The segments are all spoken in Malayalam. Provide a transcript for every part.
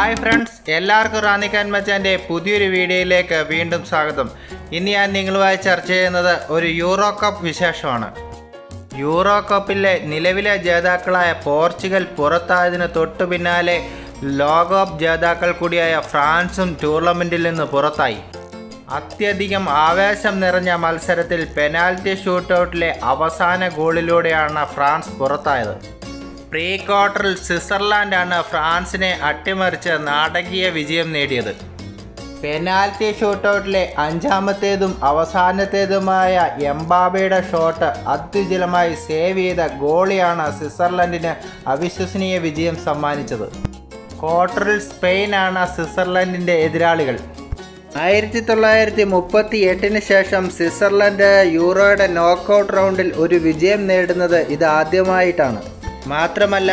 ഹായ് ഫ്രണ്ട്സ്, എല്ലാവർക്കും റാന്നിക്കാൻമച്ചാൻ്റെ പുതിയൊരു വീഡിയോയിലേക്ക് വീണ്ടും സ്വാഗതം. ഇന്ന് ഞാൻ നിങ്ങളുമായി ചർച്ച ചെയ്യുന്നത് ഒരു യൂറോ കപ്പ് വിശേഷമാണ്. യൂറോ കപ്പിലെ നിലവിലെ ജേതാക്കളായ പോർച്ചുഗൽ പുറത്തായതിന് തൊട്ടു പിന്നാലെ ലോകകപ്പ് ജേതാക്കൾ കൂടിയായ ഫ്രാൻസും ടൂർണമെൻറ്റിൽ നിന്ന് പുറത്തായി. അത്യധികം ആവേശം നിറഞ്ഞ മത്സരത്തിൽ പെനാൽറ്റി ഷൂട്ടൗട്ടിലെ അവസാന ഗോളിലൂടെയാണ് ഫ്രാൻസ് പുറത്തായത്. പ്രീ ക്വാർട്ടറിൽ സ്വിറ്റ്സർലാൻഡാണ് ഫ്രാൻസിനെ അട്ടിമറിച്ച് നാടകീയ വിജയം നേടിയത്. പെനാൽറ്റി ഷൂട്ടൗട്ടിലെ അഞ്ചാമത്തേതും അവസാനത്തേതുമായ എംബാബയുടെ ഷോട്ട് അത്യുജ്വലമായി സേവ് ചെയ്ത ഗോളിയാണ് സ്വിറ്റ്സർലൻഡിന് അവിശ്വസനീയ വിജയം സമ്മാനിച്ചത്. ക്വാർട്ടറിൽ സ്പെയിനാണ് സ്വിറ്റ്സർലൻഡിൻ്റെ എതിരാളികൾ. 1938 ശേഷം സ്വിറ്റ്സർലൻഡ് യൂറോയുടെ നോക്കൗട്ട് റൗണ്ടിൽ ഒരു വിജയം നേടുന്നത് ഇതാദ്യമായിട്ടാണ്. മാത്രമല്ല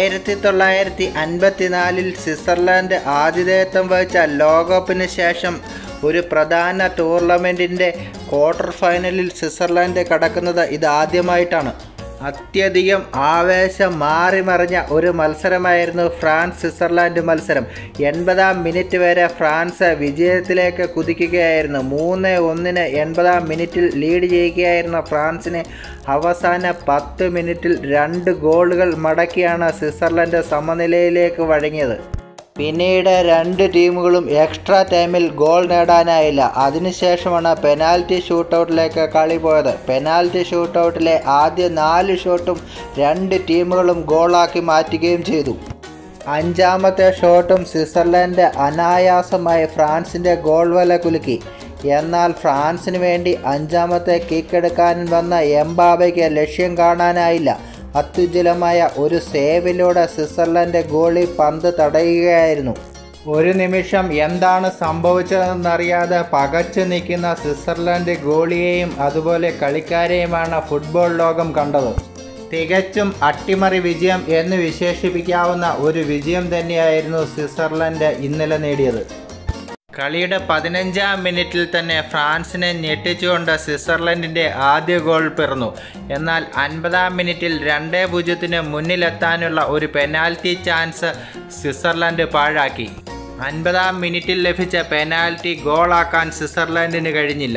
1954 സ്വിറ്റ്സർലൻഡ് ആതിഥേയത്വം വഹിച്ച ലോകകപ്പിന് ശേഷം ഒരു പ്രധാന ടൂർണമെൻറ്റിൻ്റെ ക്വാർട്ടർ ഫൈനലിൽ സ്വിറ്റ്സർലൻഡ് കടക്കുന്നത് ഇതാദ്യമായിട്ടാണ്. അത്യധികം ആവേശം മാറിമറിഞ്ഞ ഒരു മത്സരമായിരുന്നു ഫ്രാൻസ് സ്വിറ്റ്സർലാൻഡ് മത്സരം. 80-ാം മിനിറ്റ് വരെ ഫ്രാൻസ് വിജയത്തിലേക്ക് കുതിക്കുകയായിരുന്നു. 3-1 80-ാം മിനിറ്റിൽ ലീഡ് ചെയ്യുകയായിരുന്ന ഫ്രാൻസിന് അവസാന 10 മിനിറ്റിൽ 2 ഗോളുകൾ മടക്കിയാണ് സ്വിറ്റ്സർലൻഡ് സമനിലയിലേക്ക് വഴങ്ങിയത്. പിന്നീട് രണ്ട് ടീമുകളും എക്സ്ട്രാ ടൈമിൽ ഗോൾ നേടാനായില്ല. അതിനുശേഷമാണ് പെനാൽറ്റി ഷൂട്ടൗട്ടിലേക്ക് കളി പോയത്. പെനാൽറ്റി ഷൂട്ടൗട്ടിലെ ആദ്യ 4 ഷോട്ടും രണ്ട് ടീമുകളും ഗോളാക്കി മാറ്റുകയും ചെയ്തു. അഞ്ചാമത്തെ ഷോട്ടും സ്വിറ്റ്സർലൻഡ് അനായാസമായി ഫ്രാൻസിൻ്റെ ഗോൾ വല കുലുക്കി. എന്നാൽ ഫ്രാൻസിന് വേണ്ടി അഞ്ചാമത്തെ കിക്കെടുക്കാൻ വന്ന എംബാബയ്ക്ക് ലക്ഷ്യം കാണാനായില്ല. അത്യുജ്വലമായ ഒരു സേവിലൂടെ സ്വിറ്റ്സർലൻഡ് ഗോളി പന്ത് തടയുകയായിരുന്നു. ഒരു നിമിഷം എന്താണ് സംഭവിച്ചതെന്നറിയാതെ പകച്ചു നിൽക്കുന്ന സ്വിറ്റ്സർലൻഡ് ഗോളിയെയും അതുപോലെ കളിക്കാരെയുമാണ് ഫുട്ബോൾ ലോകം കണ്ടത്. തികച്ചും അട്ടിമറി വിജയം എന്ന് വിശേഷിപ്പിക്കാവുന്ന ഒരു വിജയം തന്നെയായിരുന്നു സ്വിറ്റ്സർലൻഡ് ഇന്നലെ നേടിയത്. കളിയുടെ 15-ാം മിനിറ്റിൽ തന്നെ ഫ്രാൻസിനെ ഞെട്ടിച്ചുകൊണ്ട് സ്വിറ്റ്സർലൻഡിൻ്റെ ആദ്യ ഗോൾ പിറന്നു. എന്നാൽ 50-ാം മിനിറ്റിൽ 2-0 മുന്നിലെത്താനുള്ള ഒരു പെനാൽറ്റി ചാൻസ് സ്വിറ്റ്സർലൻഡ് പാഴാക്കി. 50-ാം മിനിറ്റിൽ ലഭിച്ച പെനാൽറ്റി ഗോളാക്കാൻ സ്വിറ്റ്സർലൻഡിന് കഴിഞ്ഞില്ല.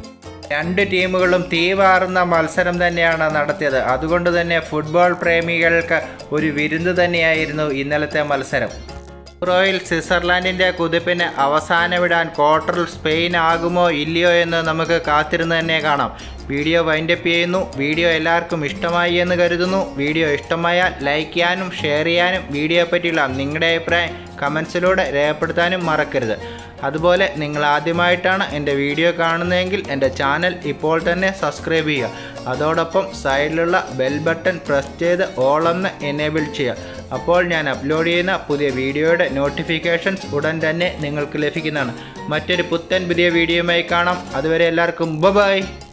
രണ്ട് ടീമുകളും തീവാറുന്ന മത്സരം തന്നെയാണ് നടത്തിയത്. അതുകൊണ്ട് തന്നെ ഫുട്ബോൾ പ്രേമികൾക്ക് ഒരു വിരുന്ന് തന്നെയായിരുന്നു ഇന്നലത്തെ മത്സരം. യൂറോയിൽ സ്വിറ്റ്സർലാൻഡിൻ്റെ കുതിപ്പിന് അവസാനമിടാൻ ക്വാർട്ടറിൽ സ്പെയിൻ ആകുമോ ഇല്ലയോ എന്ന് നമുക്ക് കാത്തിരുന്ന് തന്നെ കാണാം. വീഡിയോ വൈൻഡപ്പ് ചെയ്യുന്നു. വീഡിയോ എല്ലാവർക്കും ഇഷ്ടമായി എന്ന് കരുതുന്നു. വീഡിയോ ഇഷ്ടമായാൽ ലൈക്ക് ചെയ്യാനും ഷെയർ ചെയ്യാനും വീഡിയോയെ പറ്റിയുള്ള നിങ്ങളുടെ അഭിപ്രായം കമൻസിലൂടെ രേഖപ്പെടുത്താനും മറക്കരുത്. അതുപോലെ നിങ്ങൾ ആദ്യമായിട്ടാണ് എൻ്റെ വീഡിയോ കാണുന്നതെങ്കിൽ എൻ്റെ ചാനൽ ഇപ്പോൾ തന്നെ സബ്സ്ക്രൈബ് ചെയ്യുക. അതോടൊപ്പം സൈഡിലുള്ള ബെൽ ബട്ടൺ പ്രസ് ചെയ്ത് ഓൾ എന്ന് എനേബിൾ ചെയ്യുക. അപ്പോൾ ഞാൻ അപ്ലോഡ് ചെയ്യുന്ന പുതിയ വീഡിയോയുടെ നോട്ടിഫിക്കേഷൻസ് ഉടൻ തന്നെ നിങ്ങൾക്ക് ലഭിക്കുന്നതാണ്. മറ്റൊരു പുത്തൻ പുതിയ വീഡിയോയുമായി കാണാം. അതുവരെ എല്ലാവർക്കും ബൈ.